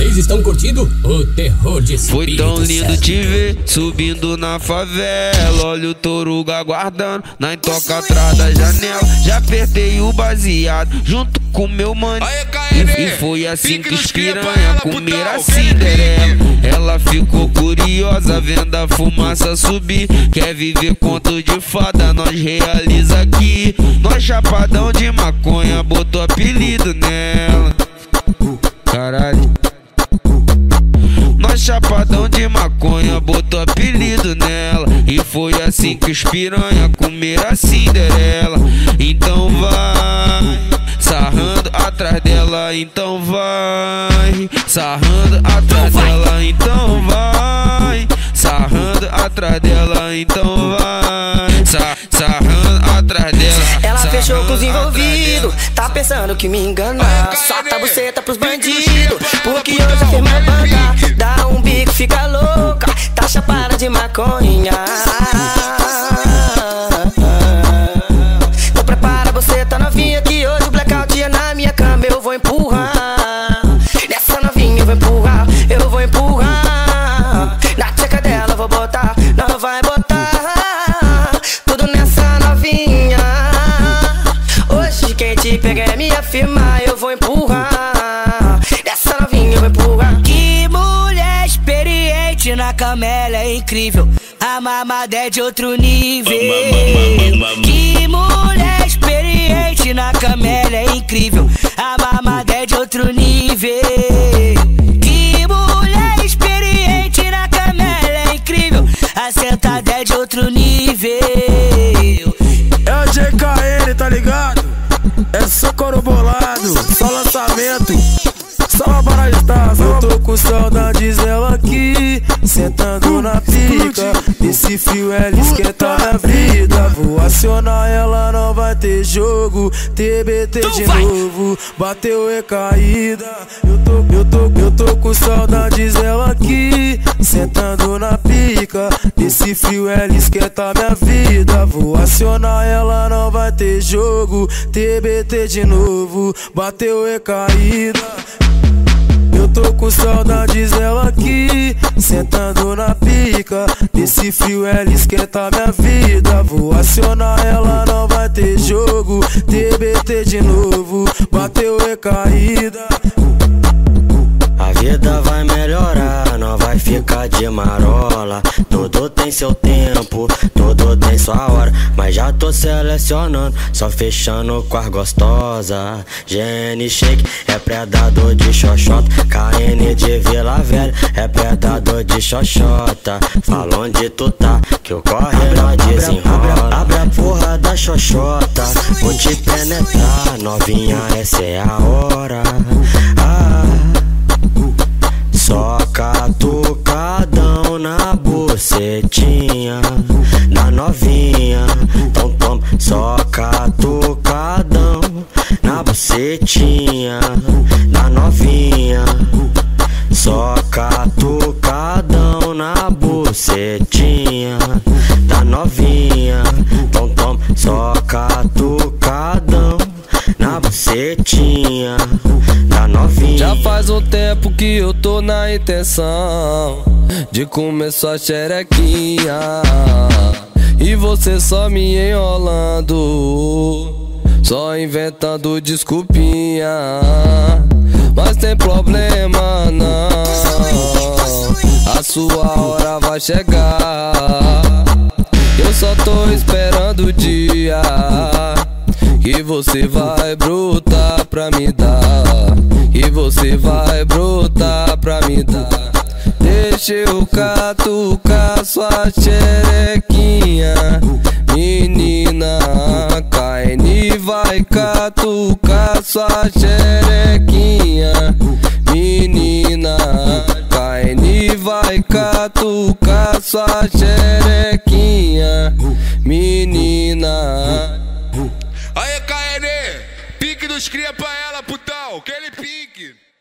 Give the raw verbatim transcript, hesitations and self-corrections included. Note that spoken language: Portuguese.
Vocês estão curtindo o terror de Espírito Foi tão lindo Santo. te ver subindo na favela. Olha o Toruga aguardando na toca atrás da janela. Já apertei o baseado junto com meu mano. E, e foi assim que os piranha comeram a Cinderela. Ela ficou curiosa vendo a fumaça subir. Quer viver conto de fada, nós realiza aqui. Nós chapadão de maconha, botou apelido nela. Caralho. Nós chapadão de maconha, botou apelido nela. E foi assim que os piranha comeram a Cinderela. Então vai sarrando atrás dela, então vai sarrando atrás dela, então vai sarrando atrás dela, então vai Sa sarrando atrás dela. Ela fechou com os envolvidos, tá pensando que me engana. Solta a buceta pros bandidos, porque hoje firma a banca. Dá um bico, fica louca, tá chapada de maconha. Então prepara, você tá novinha, que hoje o blackout é na minha cama. Eu vou empurrar, nessa novinha eu vou empurrar, eu vou empurrar. Na tcheca dela eu vou botar, não vai botar tudo nessa novinha. Hoje quem te pega é minha firma, eu vou empurrar. Nessa novinha eu vou empurrar. Que mulher experiente na cama, ela é incrível. A mamada é de outro nível. Que mulher experiente na cama, ela é incrível. A mamada é de outro nível. Que mulher experiente na cama, ela é incrível. A sentada é de outro nível. É o G K N, tá ligado? É só coro bolado, só lançamento, só uma barajada. Eu tô com saudades dela aqui, sentando na pica. Esse frio ela esquenta minha vida. Vou acionar ela, não vai ter jogo. T B T de novo, bateu recaída. Eu tô, eu tô, eu tô com saudades dela aqui, sentando na pica. Esse frio ela esquenta minha vida. Vou acionar ela, não vai ter jogo. T B T de novo, bateu recaída. Eu tô com saudades dela aqui, sentando na pica. Esse frio ela esquenta minha vida. Vou acionar ela, não vai ter jogo. T B T de novo, bateu recaída. A vida vai melhorar, não vai ficar de marola. Tudo tem seu tempo, tudo tem sua hora. Mas já tô selecionando, só fechando com as gostosa. G N Shake é predador de xoxota. K N de Vila Velha é predador de xoxota. Fala onde tu tá, que eu corre nós desenrola. Abre a porra da xoxota, vou te penetrar. Novinha, essa é a hora. Ah, só catucadão na bucetinha da novinha. Então toma, só catucadão na bucetinha da novinha. Só catucadão na bucetinha da novinha. Então toma, só catucadão na bucetinha da novinha. Já faz um tempo que eu tô na intenção de comer sua xerequinha, e você só me enrolando, só inventando desculpinha. Mas tem problema não, a sua hora vai chegar. Eu só tô esperando o dia que você vai brotar pra me dar, que você vai brotar pra me dar. Deixa eu catucar sua xerequinha, menina. K N vai catucar sua xerequinha, menina. K N vai catucar sua xerequinha, menina. Aí, K N, pique dos cria pra ela, putão, aquele pique.